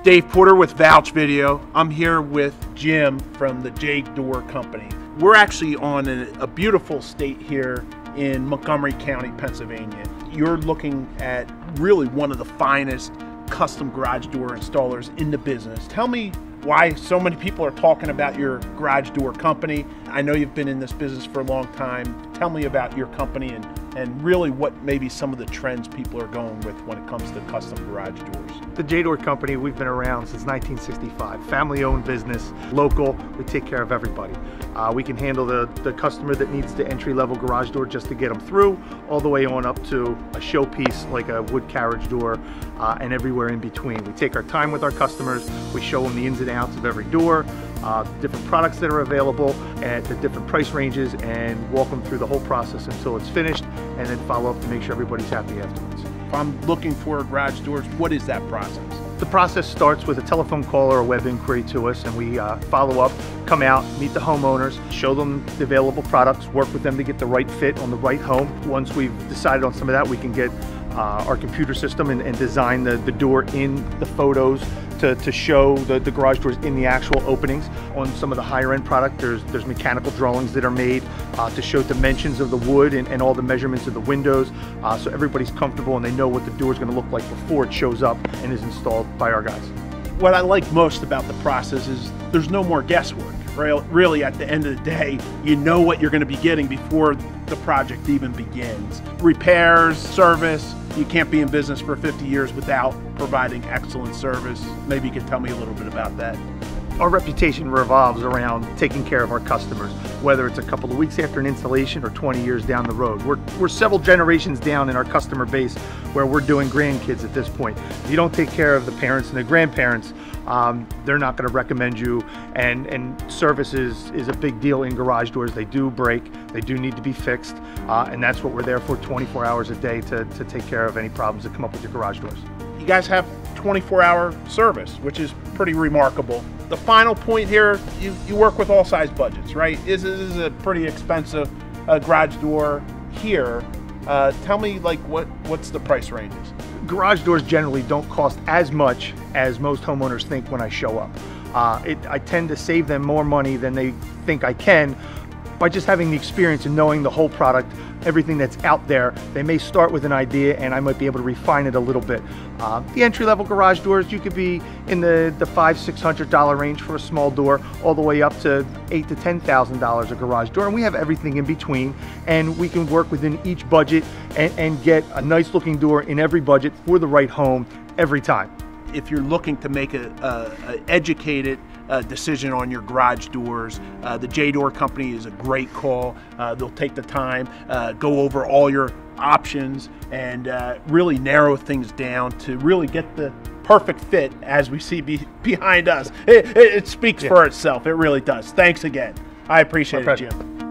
Dave Porter with Vouch Video. I'm here with Jim from the J Door Company. We're actually on a beautiful estate here in Montgomery County, Pennsylvania. You're looking at really one of the finest custom garage door installers in the business. Tell me why so many people are talking about your garage door company. I know you've been in this business for a long time. Tell me about your company and really what maybe some of the trends people are going with when it comes to custom garage doors. The J Door Company, we've been around since 1965. Family-owned business, local, we take care of everybody. We can handle the customer that needs the entry-level garage door just to get them through, all the way on up to a showpiece like a wood carriage door, and everywhere in between. We take our time with our customers, we show them the ins and outs of every door, different products that are available at the different price ranges, and walk them through the whole process until it's finished, and then follow up to make sure everybody's happy afterwards. If I'm looking for garage doors, what is that process? The process starts with a telephone call or a web inquiry to us, and we follow up, come out, meet the homeowners, show them the available products, work with them to get the right fit on the right home. Once we've decided on some of that, we can get our computer system and design the door in the photos to show the garage doors in the actual openings. On some of the higher end product, there's mechanical drawings that are made to show dimensions of the wood and all the measurements of the windows, so everybody's comfortable and they know what the door is going to look like before it shows up and is installed by our guys. What I like most about the process is there's no more guesswork. Really, at the end of the day, you know what you're going to be getting before the project even begins. Repairs, service, you can't be in business for 50 years without providing excellent service. Maybe you could tell me a little bit about that. Our reputation revolves around taking care of our customers, whether it's a couple of weeks after an installation or 20 years down the road. We're several generations down in our customer base where we're doing grandkids at this point. If you don't take care of the parents and the grandparents, they're not going to recommend you, and service is a big deal in garage doors. They do break, they do need to be fixed, and that's what we're there for 24 hours a day to take care of any problems that come up with your garage doors. You guys have 24-hour service, which is pretty remarkable. The final point here, you work with all size budgets, right? This is a pretty expensive garage door here. Tell me, like, what's the price ranges? Garage doors generally don't cost as much as most homeowners think when I show up. I tend to save them more money than they think I can by just having the experience and knowing the whole product, everything that's out there. They may start with an idea and I might be able to refine it a little bit. The entry-level garage doors, you could be in the $500–600 range for a small door, all the way up to $8,000 to $10,000 a garage door, and we have everything in between, and we can work within each budget and get a nice looking door in every budget for the right home every time. If you're looking to make an educated decision on your garage doors, the J Door Company is a great call. They'll take the time, go over all your options, and really narrow things down to really get the perfect fit, as we see behind us. It speaks for itself. It really does. Thanks again. I appreciate it, Jim.